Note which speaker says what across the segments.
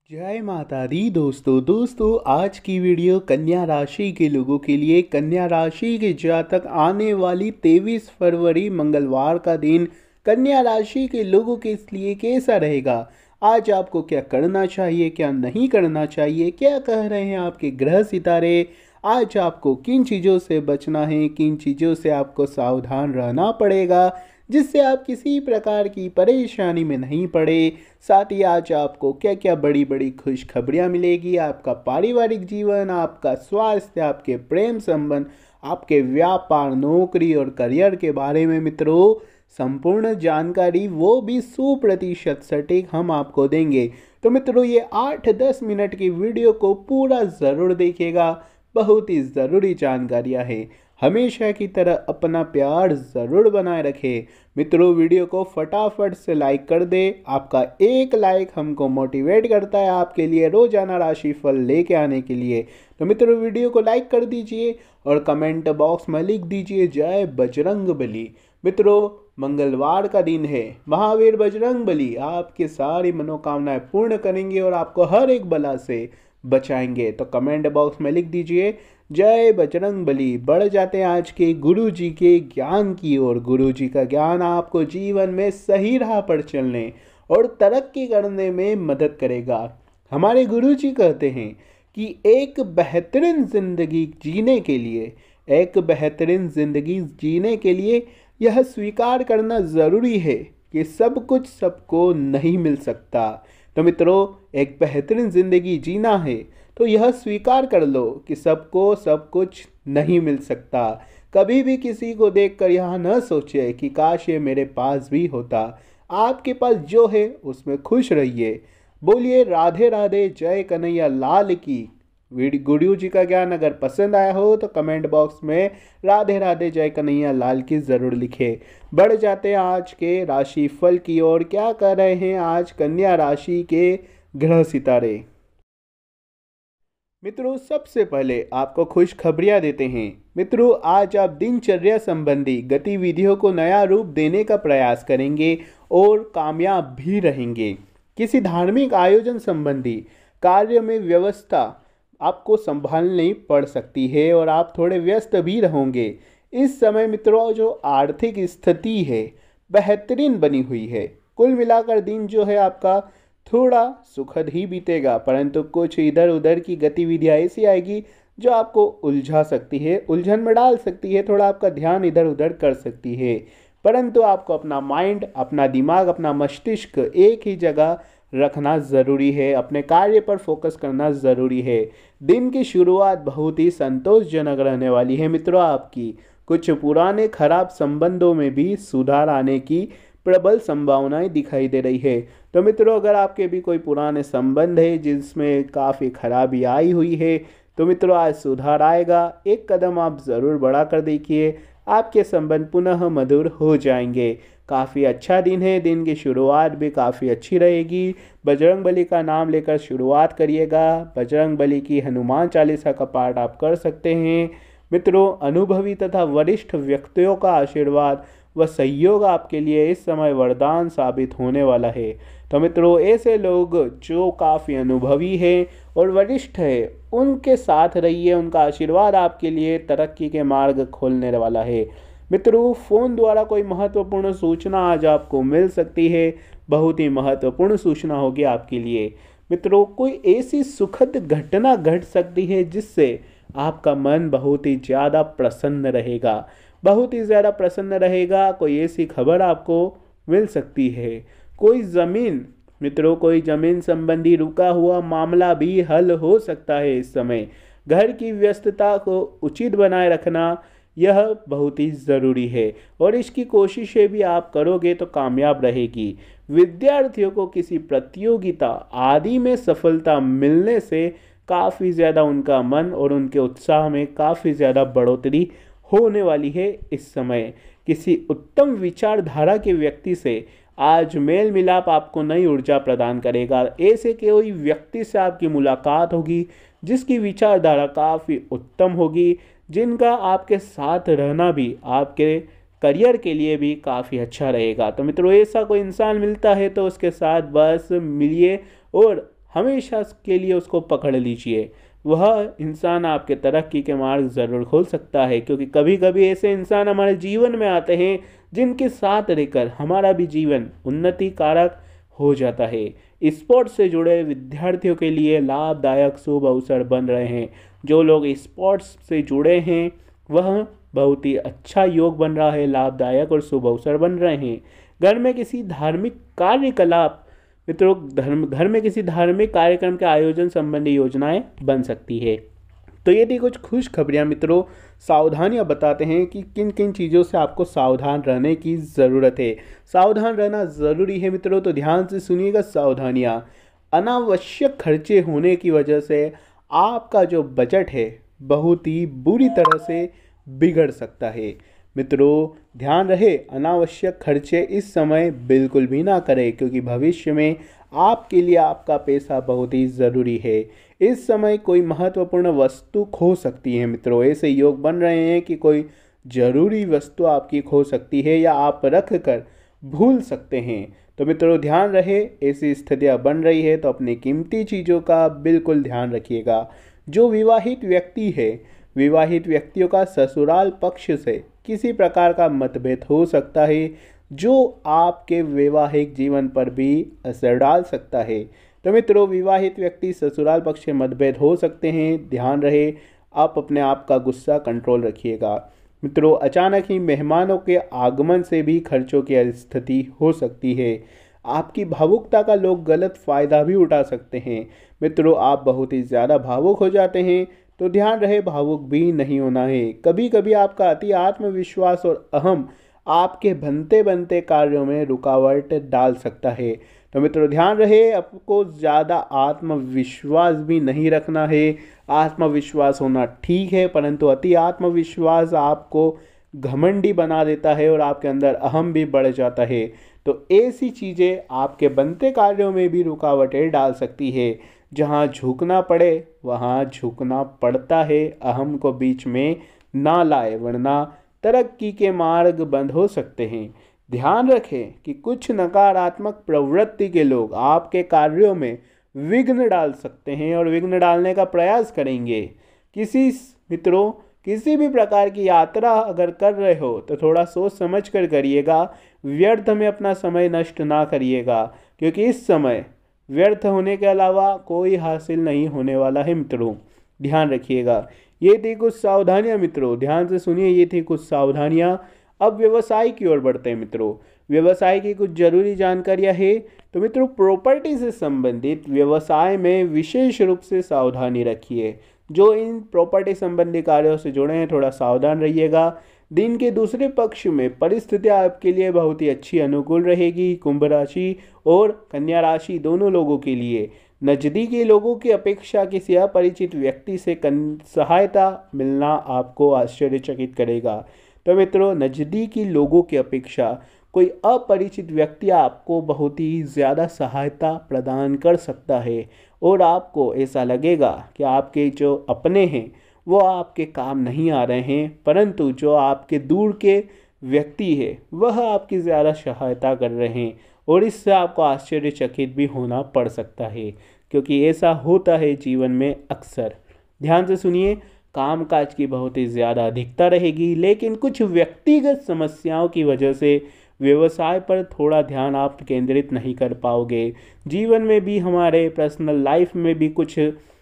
Speaker 1: जय माता दी दोस्तों आज की वीडियो कन्या राशि के लोगों के लिए। कन्या राशि के जातक आने वाली 23 फरवरी मंगलवार का दिन कन्या राशि के लोगों के लिए कैसा रहेगा। आज आपको क्या करना चाहिए, क्या नहीं करना चाहिए, क्या कह रहे हैं आपके ग्रह सितारे। आज आपको किन चीज़ों से बचना है, किन चीज़ों से आपको सावधान रहना पड़ेगा जिससे आप किसी प्रकार की परेशानी में नहीं पड़े। साथ ही आज आपको क्या क्या बड़ी बड़ी खुशखबरियाँ मिलेगी। आपका पारिवारिक जीवन, आपका स्वास्थ्य, आपके प्रेम संबंध, आपके व्यापार, नौकरी और करियर के बारे में मित्रों संपूर्ण जानकारी वो भी 100% सटीक हम आपको देंगे। तो मित्रों ये 8-10 मिनट की वीडियो को पूरा ज़रूर देखिएगा, बहुत ही ज़रूरी जानकारियाँ हैं। हमेशा की तरह अपना प्यार ज़रूर बनाए रखें। मित्रों वीडियो को फटाफट से लाइक कर दे। आपका एक लाइक हमको मोटिवेट करता है आपके लिए रोजाना राशिफल लेके आने के लिए। तो मित्रों वीडियो को लाइक कर दीजिए और कमेंट बॉक्स में लिख दीजिए जय बजरंग बली। मित्रों मंगलवार का दिन है, महावीर बजरंग बली आपकी सारी मनोकामनाएं पूर्ण करेंगे और आपको हर एक बला से बचाएंगे। तो कमेंट बॉक्स में लिख दीजिए जय बजरंग बली। बढ़ जाते हैं आज के गुरु जी के ज्ञान की ओर। गुरु जी का ज्ञान आपको जीवन में सही राह पर चलने और तरक्की करने में मदद करेगा। हमारे गुरु जी कहते हैं कि एक बेहतरीन जिंदगी जीने के लिए यह स्वीकार करना ज़रूरी है कि सब कुछ सबको नहीं मिल सकता। तो मित्रों एक बेहतरीन ज़िंदगी जीना है तो यह स्वीकार कर लो कि सबको सब कुछ नहीं मिल सकता। कभी भी किसी को देखकर यह न सोचे कि काश ये मेरे पास भी होता। आपके पास जो है उसमें खुश रहिए। बोलिए राधे राधे, जय कन्हैया लाल की। गुरु जी का ज्ञान अगर पसंद आया हो तो कमेंट बॉक्स में राधे राधे जय कन्हैया लाल की ज़रूर लिखे। बढ़ जाते हैं आज के राशिफल की ओर। क्या कर रहे हैं आज कन्या राशि के ग्रह सितारे। मित्रों सबसे पहले आपको खुशखबरियां देते हैं। मित्रों आज आप दिनचर्या संबंधी गतिविधियों को नया रूप देने का प्रयास करेंगे और कामयाब भी रहेंगे। किसी धार्मिक आयोजन संबंधी कार्य में व्यवस्था आपको संभालनी पड़ सकती है और आप थोड़े व्यस्त भी रहोगे। इस समय मित्रों जो आर्थिक स्थिति है बेहतरीन बनी हुई है। कुल मिलाकर दिन जो है आपका थोड़ा सुखद ही बीतेगा, परंतु कुछ इधर उधर की गतिविधियाँ ऐसी आएगी जो आपको उलझा सकती है, उलझन में डाल सकती है, थोड़ा आपका ध्यान इधर उधर कर सकती है। परंतु आपको अपना माइंड, अपना दिमाग, अपना मस्तिष्क एक ही जगह रखना ज़रूरी है, अपने कार्य पर फोकस करना ज़रूरी है। दिन की शुरुआत बहुत ही संतोषजनक रहने वाली है मित्रों आपकी। कुछ पुराने खराब संबंधों में भी सुधार आने की प्रबल संभावनाएं दिखाई दे रही है। तो मित्रों अगर आपके भी कोई पुराने संबंध है जिसमें काफ़ी खराबी आई हुई है तो मित्रों आज सुधार आएगा। एक कदम आप ज़रूर बढ़ा कर देखिए, आपके संबंध पुनः मधुर हो जाएंगे। काफ़ी अच्छा दिन है, दिन की शुरुआत भी काफ़ी अच्छी रहेगी। बजरंग बली का नाम लेकर शुरुआत करिएगा। बजरंग बली की हनुमान चालीसा का पाठ आप कर सकते हैं। मित्रों अनुभवी तथा वरिष्ठ व्यक्तियों का आशीर्वाद व सहयोग आपके लिए इस समय वरदान साबित होने वाला है। तो मित्रों ऐसे लोग जो काफ़ी अनुभवी हैं और वरिष्ठ है उनके साथ रहिए, उनका आशीर्वाद आपके लिए तरक्की के मार्ग खोलने वाला है। मित्रों फ़ोन द्वारा कोई महत्वपूर्ण सूचना आज आपको मिल सकती है, बहुत ही महत्वपूर्ण सूचना होगी आपके लिए। मित्रों कोई ऐसी सुखद घटना घट सकती है जिससे आपका मन बहुत ही ज़्यादा प्रसन्न रहेगा, बहुत ही ज़्यादा प्रसन्न रहेगा। कोई ऐसी खबर आपको मिल सकती है। कोई ज़मीन, मित्रों कोई ज़मीन संबंधी रुका हुआ मामला भी हल हो सकता है इस समय। घर की व्यस्तता को उचित बनाए रखना यह बहुत ही ज़रूरी है और इसकी कोशिशें भी आप करोगे तो कामयाब रहेगी। विद्यार्थियों को किसी प्रतियोगिता आदि में सफलता मिलने से काफ़ी ज़्यादा उनका मन और उनके उत्साह में काफ़ी ज़्यादा बढ़ोतरी होने वाली है। इस समय किसी उत्तम विचारधारा के व्यक्ति से आज मेल मिलाप आपको नई ऊर्जा प्रदान करेगा। ऐसे कोई व्यक्ति से आपकी मुलाकात होगी जिसकी विचारधारा काफ़ी उत्तम होगी, जिनका आपके साथ रहना भी आपके करियर के लिए भी काफ़ी अच्छा रहेगा। तो मित्रों ऐसा कोई इंसान मिलता है तो उसके साथ बस मिलिए और हमेशा के लिए उसको पकड़ लीजिए। वह इंसान आपके तरक्की के मार्ग ज़रूर खोल सकता है, क्योंकि कभी कभी ऐसे इंसान हमारे जीवन में आते हैं जिनके साथ रहकर हमारा भी जीवन उन्नति कारक हो जाता है। स्पोर्ट्स से जुड़े विद्यार्थियों के लिए लाभदायक शुभ अवसर बन रहे हैं। जो लोग स्पोर्ट्स से जुड़े हैं वह बहुत ही अच्छा योग बन रहा है, लाभदायक और शुभ अवसर बन रहे हैं। घर में किसी धार्मिक कार्यकलाप मित्रों घर में किसी धार्मिक कार्यक्रम के आयोजन संबंधी योजनाएं बन सकती है। तो ये थी कुछ खुश खबरियाँ मित्रों। सावधानियाँ बताते हैं कि किन किन चीज़ों से आपको सावधान रहने की ज़रूरत है। सावधान रहना ज़रूरी है मित्रों, तो ध्यान से सुनिएगा सावधानियाँ। अनावश्यक खर्चे होने की वजह से आपका जो बजट है बहुत ही बुरी तरह से बिगड़ सकता है। मित्रों ध्यान रहे, अनावश्यक खर्चे इस समय बिल्कुल भी ना करें, क्योंकि भविष्य में आपके लिए आपका पैसा बहुत ही ज़रूरी है। इस समय कोई महत्वपूर्ण वस्तु खो सकती है मित्रों। ऐसे योग बन रहे हैं कि कोई ज़रूरी वस्तु आपकी खो सकती है या आप रख कर भूल सकते हैं। तो मित्रों ध्यान रहे, ऐसी स्थितियाँ बन रही है तो अपनी कीमती चीज़ों का बिल्कुल ध्यान रखिएगा। जो विवाहित व्यक्ति है, विवाहित व्यक्तियों का ससुराल पक्ष से किसी प्रकार का मतभेद हो सकता है, जो आपके वैवाहिक जीवन पर भी असर डाल सकता है। तो मित्रों विवाहित व्यक्ति ससुराल पक्ष से मतभेद हो सकते हैं, ध्यान रहे आप अपने आप का गुस्सा कंट्रोल रखिएगा। मित्रों अचानक ही मेहमानों के आगमन से भी खर्चों की स्थिति हो सकती है। आपकी भावुकता का लोग गलत फ़ायदा भी उठा सकते हैं। मित्रों आप बहुत ही ज़्यादा भावुक हो जाते हैं, तो ध्यान रहे भावुक भी नहीं होना है। कभी कभी आपका अति आत्मविश्वास और अहम आपके बनते बनते कार्यों में रुकावट डाल सकता है। तो मित्रों ध्यान रहे, आपको ज़्यादा आत्मविश्वास भी नहीं रखना है। आत्मविश्वास होना ठीक है, परंतु अति आत्मविश्वास आपको घमंडी बना देता है और आपके अंदर अहम भी बढ़ जाता है। तो ऐसी चीज़ें आपके बनते कार्यों में भी रुकावटें डाल सकती है। जहाँ झुकना पड़े वहाँ झुकना पड़ता है, अहम को बीच में ना लाए, वरना तरक्की के मार्ग बंद हो सकते हैं। ध्यान रखें कि कुछ नकारात्मक प्रवृत्ति के लोग आपके कार्यों में विघ्न डाल सकते हैं और विघ्न डालने का प्रयास करेंगे। मित्रों किसी भी प्रकार की यात्रा अगर कर रहे हो तो थोड़ा सोच समझ कर करिएगा, व्यर्थ में अपना समय नष्ट ना करिएगा, क्योंकि इस समय व्यर्थ होने के अलावा कोई हासिल नहीं होने वाला है। मित्रों ध्यान रखिएगा। ये थी कुछ सावधानियां मित्रों, ध्यान से सुनिए, ये थी कुछ सावधानियां। अब व्यवसाय की ओर बढ़ते हैं मित्रों। व्यवसाय की कुछ जरूरी जानकारियां है। तो मित्रों प्रॉपर्टी से संबंधित व्यवसाय में विशेष रूप से सावधानी रखिए। जो इन प्रॉपर्टी संबंधी कार्यों से जुड़े हैं थोड़ा सावधान रहिएगा। दिन के दूसरे पक्ष में परिस्थितियां आपके लिए बहुत ही अच्छी अनुकूल रहेगी। कुंभ राशि और कन्या राशि दोनों लोगों के लिए नज़दीकी लोगों की अपेक्षा किसी अपरिचित व्यक्ति से सहायता मिलना आपको आश्चर्यचकित करेगा। तो मित्रों नज़दीकी लोगों की अपेक्षा कोई अपरिचित व्यक्ति आपको बहुत ही ज़्यादा सहायता प्रदान कर सकता है और आपको ऐसा लगेगा कि आपके जो अपने हैं वो आपके काम नहीं आ रहे हैं, परंतु जो आपके दूर के व्यक्ति है वह आपकी ज़्यादा सहायता कर रहे हैं और इससे आपको आश्चर्यचकित भी होना पड़ सकता है, क्योंकि ऐसा होता है जीवन में अक्सर। ध्यान से सुनिए, कामकाज की बहुत ही ज़्यादा अधिकता रहेगी, लेकिन कुछ व्यक्तिगत समस्याओं की वजह से व्यवसाय पर थोड़ा ध्यान आप केंद्रित नहीं कर पाओगे। जीवन में भी हमारे पर्सनल लाइफ में भी कुछ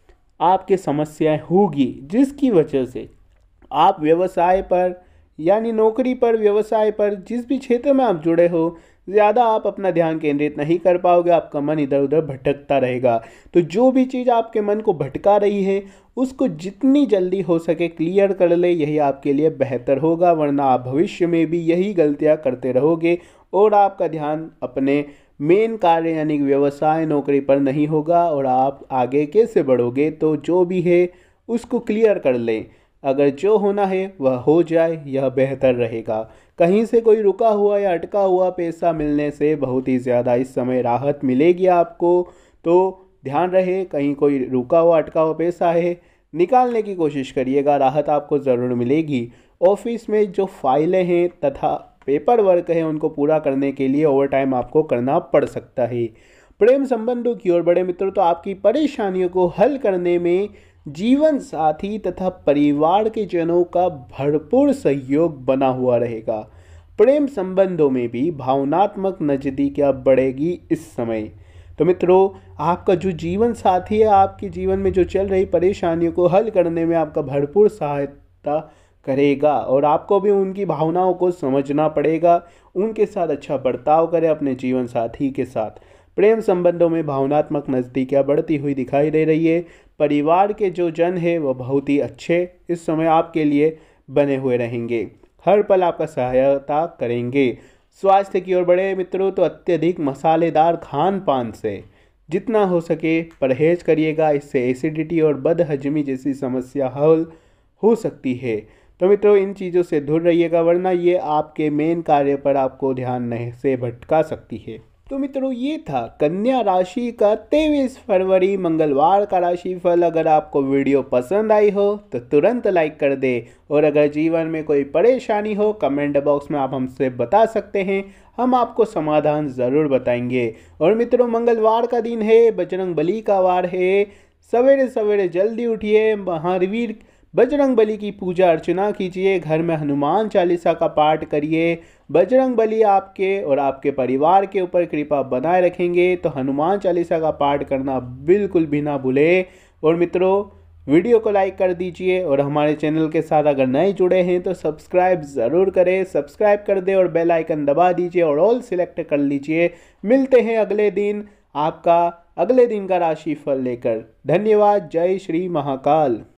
Speaker 1: आपके समस्याएं होगी, जिसकी वजह से आप व्यवसाय पर यानी नौकरी पर, व्यवसाय पर, जिस भी क्षेत्र में आप जुड़े हो ज़्यादा आप अपना ध्यान केंद्रित नहीं कर पाओगे। आपका मन इधर उधर भटकता रहेगा। तो जो भी चीज़ आपके मन को भटका रही है उसको जितनी जल्दी हो सके क्लियर कर ले, यही आपके लिए बेहतर होगा, वरना आप भविष्य में भी यही गलतियां करते रहोगे और आपका ध्यान अपने मेन कार्य यानी व्यवसाय नौकरी पर नहीं होगा और आप आगे कैसे बढ़ोगे। तो जो भी है उसको क्लियर कर लें, अगर जो होना है वह हो जाए, यह बेहतर रहेगा। कहीं से कोई रुका हुआ या अटका हुआ पैसा मिलने से बहुत ही ज़्यादा इस समय राहत मिलेगी आपको। तो ध्यान रहे, कहीं कोई रुका हुआ अटका हुआ पैसा है निकालने की कोशिश करिएगा, राहत आपको ज़रूर मिलेगी। ऑफिस में जो फाइलें हैं तथा पेपर वर्क है उनको पूरा करने के लिए ओवर टाइम आपको करना पड़ सकता है। प्रेम संबंधों की ओर बढ़े मित्रों तो आपकी परेशानियों को हल करने में जीवन साथी तथा परिवार के जनों का भरपूर सहयोग बना हुआ रहेगा। प्रेम संबंधों में भी भावनात्मक नजदीकियां बढ़ेगी इस समय। तो मित्रों, आपका जो जीवन साथी है आपके जीवन में जो चल रही परेशानियों को हल करने में आपका भरपूर सहायता करेगा और आपको भी उनकी भावनाओं को समझना पड़ेगा, उनके साथ अच्छा बर्ताव करें अपने जीवन साथी के साथ। प्रेम संबंधों में भावनात्मक नज़दीकियाँ बढ़ती हुई दिखाई दे रही है। परिवार के जो जन है वह बहुत ही अच्छे इस समय आपके लिए बने हुए रहेंगे, हर पल आपका सहायता करेंगे। स्वास्थ्य की ओर बढ़े मित्रों तो अत्यधिक मसालेदार खान पान से जितना हो सके परहेज करिएगा, इससे एसिडिटी और बदहजमी जैसी समस्या हल हो सकती है। तो मित्रों, इन चीज़ों से दूर रहिएगा वरना ये आपके मेन कार्य पर आपको ध्यान नहीं से भटका सकती है। तो मित्रों, ये था कन्या राशि का 23 फरवरी मंगलवार का राशिफल। अगर आपको वीडियो पसंद आई हो तो तुरंत लाइक कर दे और अगर जीवन में कोई परेशानी हो कमेंट बॉक्स में आप हमसे बता सकते हैं, हम आपको समाधान ज़रूर बताएंगे। और मित्रों, मंगलवार का दिन है, बजरंग बली का वार है। सवेरे सवेरे जल्दी उठिए, महावीर बजरंग बली की पूजा अर्चना कीजिए, घर में हनुमान चालीसा का पाठ करिए। बजरंग बली आपके और आपके परिवार के ऊपर कृपा बनाए रखेंगे, तो हनुमान चालीसा का पाठ करना बिल्कुल भी ना भूलें। और मित्रों, वीडियो को लाइक कर दीजिए और हमारे चैनल के साथ अगर नए जुड़े हैं तो सब्सक्राइब ज़रूर करें, सब्सक्राइब कर दें और बेल आइकन दबा दीजिए और ऑल सिलेक्ट कर लीजिए। मिलते हैं अगले दिन आपका अगले दिन का राशिफल लेकर। धन्यवाद। जय श्री महाकाल।